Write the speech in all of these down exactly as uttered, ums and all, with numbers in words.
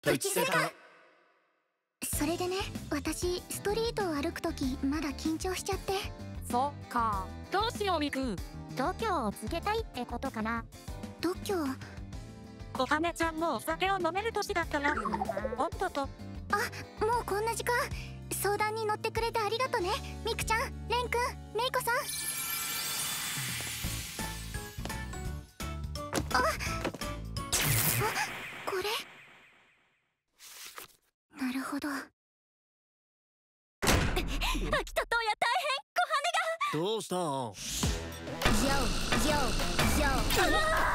プチセカ。それでね、私ストリートを歩くときまだ緊張しちゃって。 そっか、どうしようみく。 度胸をつけたいってことかな。度胸。 おはねちゃんもお酒を飲める年だったら。おっとと。 あ、もうこんな時間。相談に乗ってくれてありがとね、みくちゃん、れんくん、めいこさん。あ、あ、これ。なるほど。 秋田東也大変、小羽が。 どうしたん？ ジョー、ジョー、ジョ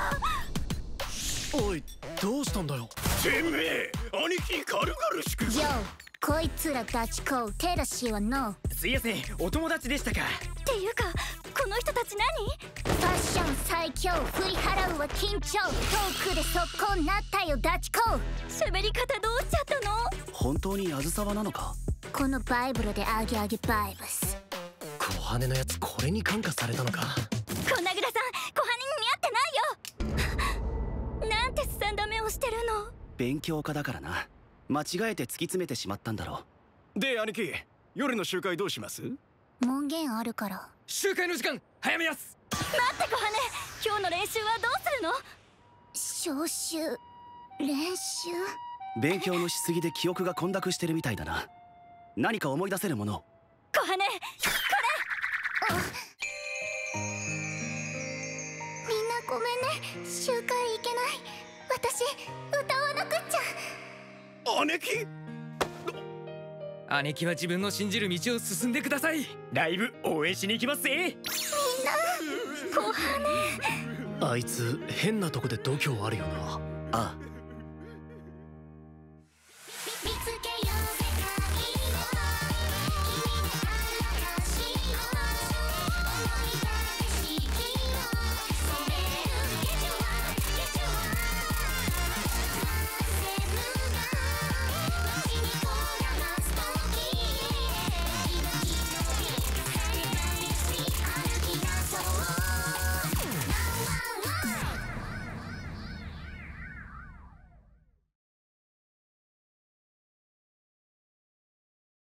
ー。 おい、どうしたんだよ。 てめえ、兄貴に軽々しく。 ジョー、こいつらガチコウ、手出しはノー。 すいやせん、お友達でしたか。 っていうか、この人たち何？ ファッション最強、振り払うは緊張。トークで速攻なったよダチコウ。 喋り方どうしちゃったの？ 本当にあずさわなのか。 このバイブルでアゲアゲバイブス。 小羽のやつ、これに感化されたのか。 小名倉さん、小羽に似合ってないよ。なんてすさんだ目をしてるの。 勉強家だからな。間違えて突き詰めてしまったんだろう。で兄貴、夜の集会どうします？ 門限あるから。 集会の時間早めやす。 待って小羽、今日の練習はどうするの？ 招集練習。 勉強のしすぎで記憶が混濁してるみたいだな。何か思い出せるもの。 小羽、これ。 みんなごめんね、集会行けない。私歌わなくっちゃ。 姉貴。 姉貴は自分の信じる道を進んでください。ライブ応援しに行きますぜ。 みんな。小羽。 あいつ変なとこで度胸あるよな。ああ。